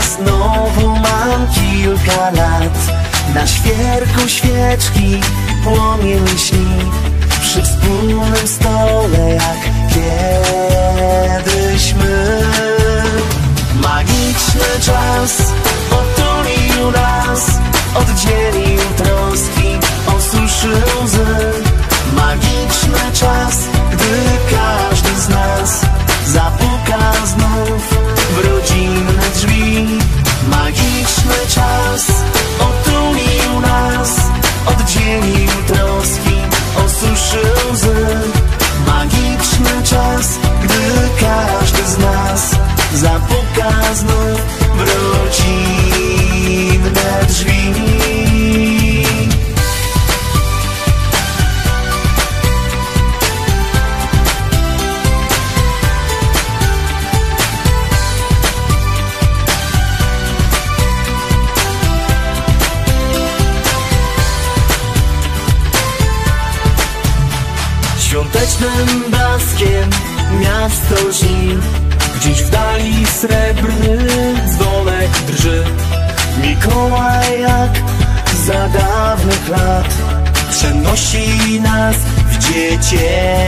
znowu mam kilka lat. Na świerku świeczki płomień śni, przy wspólnym stole jak kiedyś my. Magiczny czas otulił nas, oddzielił troski, osuszył łzy. Magiczny czas, gdy każdy z nas zapuka znów w rodzinne drzwi. Magiczny czas otulił nas, oddzielił troski, osuszył łzy. Magiczny czas, gdy każdy z nas zapuka znów w rodzinne drzwi. Świątecznym blaskiem miasto lśni, gdzieś w dali srebrny dzwonek drży. Mikołaj jak za dawnych lat przenosi nas w dziecięcy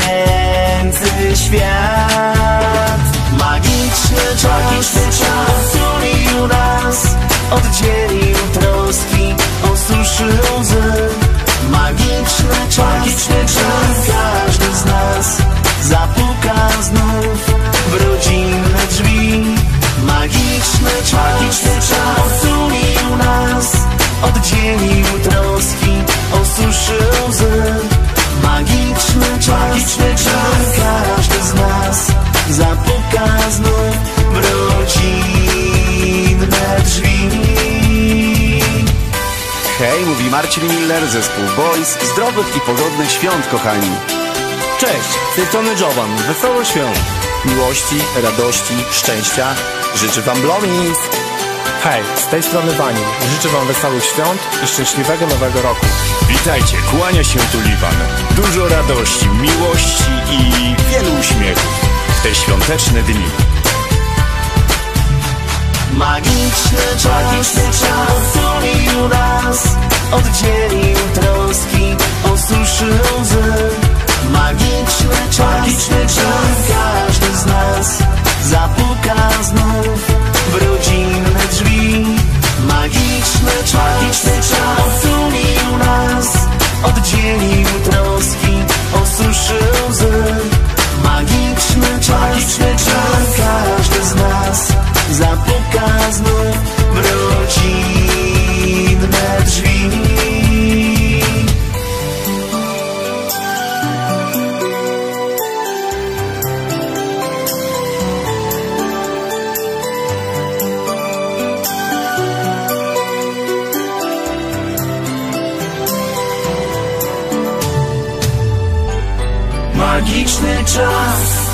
świat. Magiczny czas otulił nas, oddzielił troski, osuszył łzy. Magiczny czas, każdy z nas zapuka znów w rodzinne drzwi. Magiczny czas otulił nas, oddzielił troski, osuszył łzy. Magiczny czas, każdy z nas zapuka znów w rodzinne drzwi. Hej, mówi Marcin Miller, zespół Boys. Zdrowych i pogodnych świąt, kochani. Cześć, z tej strony Jovan. Wesołych świąt. Miłości, radości, szczęścia. Życzy wam Blomis. Hej, z tej strony Bani. Życzę wam wesołych świąt i szczęśliwego nowego roku. Witajcie, kłania się tu Liwan. Dużo radości, miłości i wielu uśmiechów w te świąteczne dni. Magiczny czas otulił nas, oddzielił troski, osuszył łzy. Magiczny czas, każdy z nas zapuka znów w rodzinne drzwi. Magiczny czas otulił nas, oddzielił troski, osuszył łzy. Magiczny czas, każdy z nas zapuka znów w rodzinne drzwi. Magiczny czas